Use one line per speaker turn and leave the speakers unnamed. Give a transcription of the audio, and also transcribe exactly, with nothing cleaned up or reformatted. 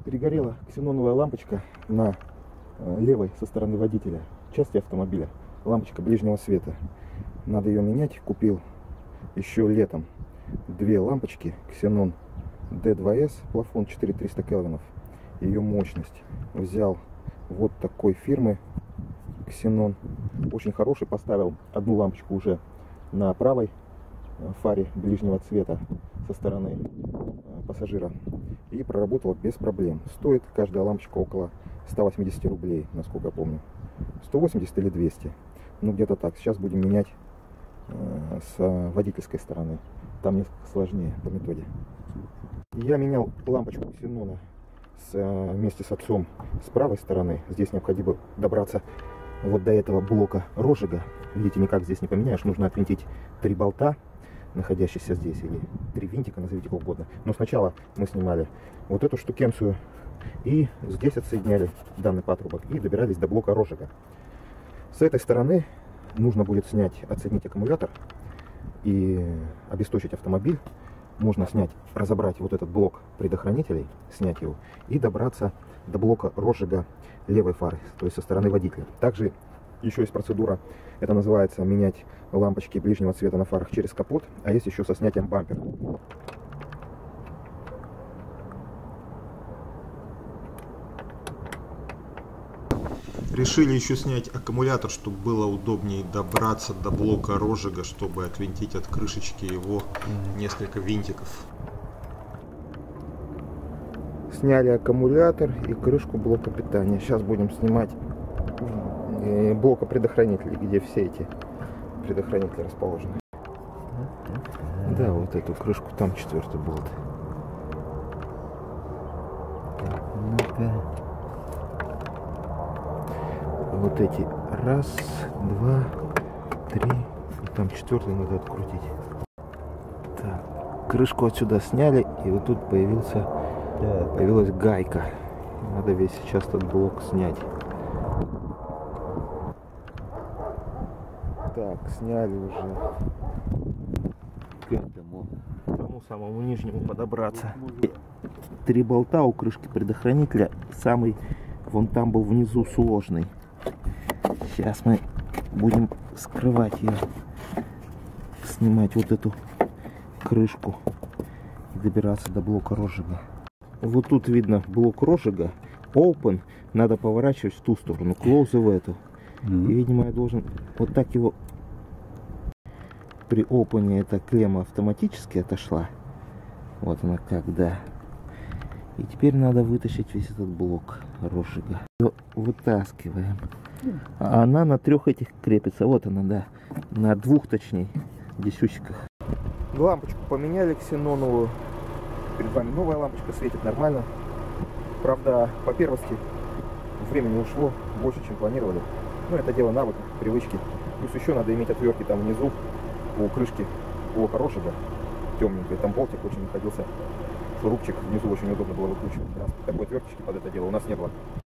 Перегорела ксеноновая лампочка на левой со стороны водителя части автомобиля. Лампочка ближнего света. Надо ее менять. Купил еще летом две лампочки Xenon ди два эс, плафон четыре тысячи триста кельвинов. Ее мощность взял вот такой фирмы Xenon. Очень хороший. Поставил одну лампочку уже на правой фаре ближнего цвета со стороны пассажира и проработала без проблем. Стоит каждая лампочка около ста восьмидесяти рублей, насколько я помню. сто восемьдесят или двести. Ну, где-то так. Сейчас будем менять э, с водительской стороны. Там несколько сложнее по методе. Я менял лампочку Xenon с, э, вместе с отцом с правой стороны. Здесь необходимо добраться вот до этого блока розжига. Видите, никак здесь не поменяешь. Нужно отвинтить три болта, находящиеся здесь, или три винтика, назовите как угодно. Но сначала мы снимали вот эту штукенцию и здесь отсоединяли данный патрубок и добирались до блока розжига. С этой стороны нужно будет снять, отсоединить аккумулятор и обесточить автомобиль. Можно снять, разобрать вот этот блок предохранителей, снять его и добраться до блока розжига левой фары, то есть со стороны водителя. Также еще есть процедура, это называется менять лампочки ближнего цвета на фарах через капот, а есть еще со снятием бампера.
Решили еще снять аккумулятор, чтобы было удобнее добраться до блока розжига, чтобы отвинтить от крышечки его несколько винтиков.
Сняли аккумулятор и крышку блока питания. Сейчас будем снимать блока предохранителей, где все эти предохранители расположены. Да, вот эту крышку, там четвертый болт. Так, ну-ка. Вот эти раз, два, три, там четвертый надо открутить. Так, крышку отсюда сняли, и вот тут появился, появилась гайка. Надо весь сейчас этот блок снять. Так, сняли уже. К этому, к тому самому нижнему подобраться. Три болта у крышки предохранителя. Самый вон там был внизу сложный. Сейчас мы будем скрывать ее, снимать вот эту крышку и добираться до блока розжига. Вот тут видно блок розжига. Open. Надо поворачивать в ту сторону. Close в эту. Mm-hmm. И, видимо, я должен вот так его... При опене эта клемма автоматически отошла. Вот она как, да. И теперь надо вытащить весь этот блок розжига. Ее вытаскиваем. А она на трех этих крепится. Вот она, да. На двух, точнее, десючках. Лампочку поменяли ксеноновую. Перед вами новая лампочка, светит нормально. Правда, по первости времени ушло больше, чем планировали. Но это дело навыка, привычки. Плюс еще надо иметь отвертки там внизу у крышки блока розжига. Темненькой. Там болтик очень находился. Шурупчик внизу очень удобно было выкручивать. Такой отверточки под это дело у нас не было.